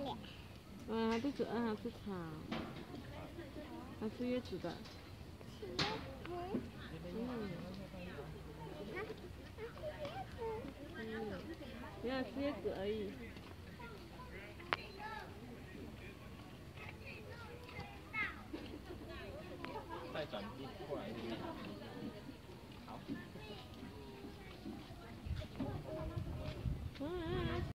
嗯，肚子饿，还吃草，还吃椰子的。不要吃椰子而已。 再转过来。好。